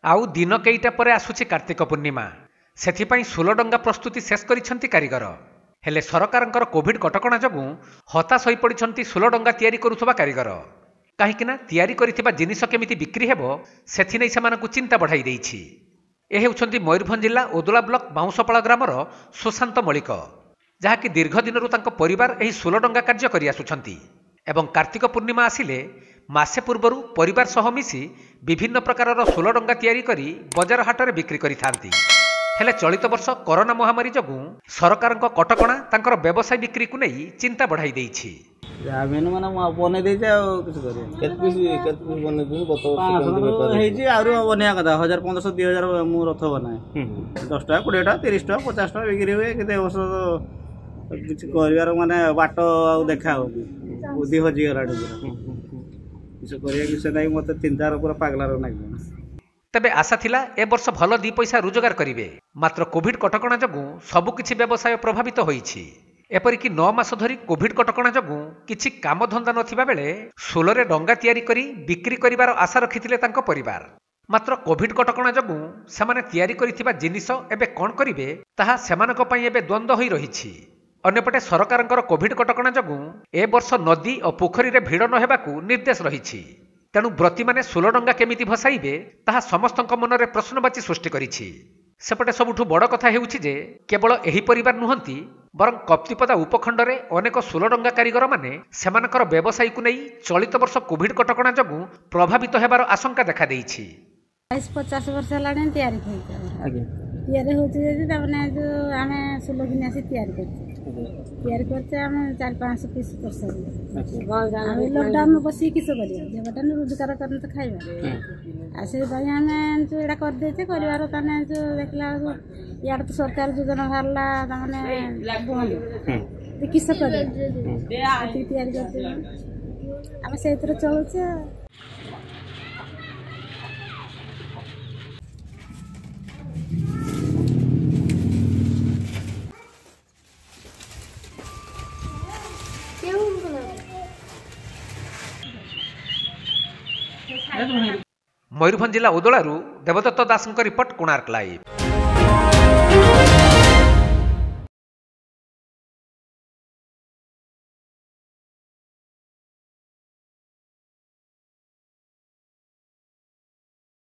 आउ दिन कईटा परे आसुछि कार्तिक पूर्णिमा सेथिपाई सुलडंगा प्रस्तुति शेष करिसंती कारीगर हेले सरकारंकर कोविड कटकणा जगु हताश होई पड़िसंती सुलडंगा तयारी करुथबा कारीगर काहेकिना तयारी करिथिबा जिनिस केमिति बिक्री हेबो सेथि नै सेमानकु चिंता बढ़ाई देइछि। ए हेउछंती मयूरभंज जिला ओदुला ब्लॉक बाउंसपाड़ा ग्रामर सुशांत मलिक जहाँकि दीर्घ दिनरु तांको परिवार एही सुलडंगा कार्य करि आसुछंती एवं कार्तिक पूर्णिमा आसिले मासे पूर्वरु परिवार सह मिसी विभिन्न प्रकारर सुलडंगा तयारी करी बजार हाटरे बिक्री करिथांती। हेले चलित वर्ष कोरोना महामारी जगु सरकारक कटकणा तांकर व्यवसाय बिक्री को नहीं चिंता बढ़ाई देइछि। जामेन माने बने देइछ आ किछ करिया केत पीस बने दिन बतो हेजी आरो बनिया कथा 1500 2000 मु रथ बनाए 10 टाका 20 टाका 30 टाका 50 टाका बिक्री हुए केते वर्ष किछ करिवार माने बाटो आ देखा हो बुद्धि हजी गला किछ करिया किछ नै मते चिंतार पूरा पागलार नागि। तबे आशा थिला ए वर्ष भल 2 पैसा रोजगार करिवे मात्र कोविड कटकणा जगु सबु किछि व्यवसाय प्रभावित होईछि। एपरिकी 9 मास धरी कोविड कटकणा जगु किछि काम धंदा नथिबा बेले सोलरे डंगा तयारी करी बिक्री करिवार आशा रखिथिले तांको परिवार मात्र कोविड कटकणा जगु सेमाने तयारी करिथिबा जिनिस एबे कोन करिवे ताहा सेमानक पई एबे द्वंद्व होई रहिछि। अन्यपटे सरकारंकर कोविड कटकणा जगु ए वर्ष नदी और पोखरी रे भिड़ न हेबाकू निर्देश रहिछि। तेणु व्रती माने सुलडंगा केमिति भसाइबे ताहा समस्तक मनरे प्रश्नवाची सृष्टि करिछि। सेपटे सबुठु बड़ कथा हेउछि जे केवल एही परिवार नुहंती बरं कप्तिपदा उपखंडरे अनेक सुलडंगा कारीगर माने सेमानकर व्यवसाय को नहीं चलित वर्ष कोविड कटकणा जगु प्रभावित हेबार आशंका देखा देइछि। 50 वर्ष लाने तयारी तयारी होती है जो आम सुलगिनी आसी तैयारी करते आम 400-500 पीस कर लॉकडाउन में बस किस कर रोजगार कर तो खाइबा से आम जो यहाँ करदे कर जो देखला इड तो सरकार योजना बाहर बंद किस कर तैयारी करते आम से चलुचे। मयूरभंज जिला ओदलारू देवदत्त दासଙ୍କ रिपोर्ट कोणार्क लाइव।